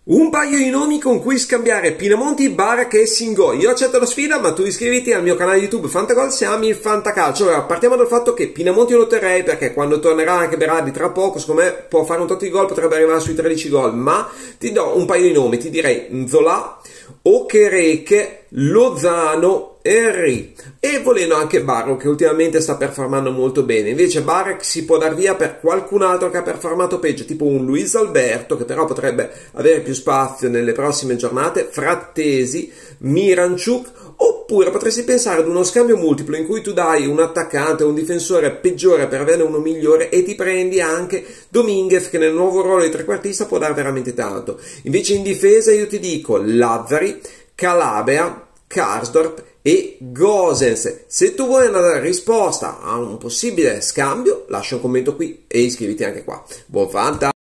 Un paio di nomi con cui scambiare: Pinamonti, Barak e Singo. Io accetto la sfida, ma tu iscriviti al mio canale YouTube Fantagol se ami il fantacalcio. Allora, partiamo dal fatto che Pinamonti lo terrei perché quando tornerà anche Berardi tra poco, secondo me può fare un tot di gol, potrebbe arrivare sui 13 gol. Ma ti do un paio di nomi, ti direi Nzola, Okereke, Lozano, Henry e volendo anche Barak, che ultimamente sta performando molto bene. Invece Barak si può dar via per qualcun altro che ha performato peggio, tipo un Luis Alberto, che però potrebbe avere più spazio nelle prossime giornate, Frattesi, Miranchuk, oppure potresti pensare ad uno scambio multiplo in cui tu dai un attaccante o un difensore peggiore per averne uno migliore e ti prendi anche Dominguez, che nel nuovo ruolo di trequartista può dare veramente tanto. Invece in difesa io ti dico Lazzari, Calabria, Karsdorp e Gosens. Se tu vuoi una risposta a un possibile scambio, lascia un commento qui e iscriviti anche qua. Buon Fanta!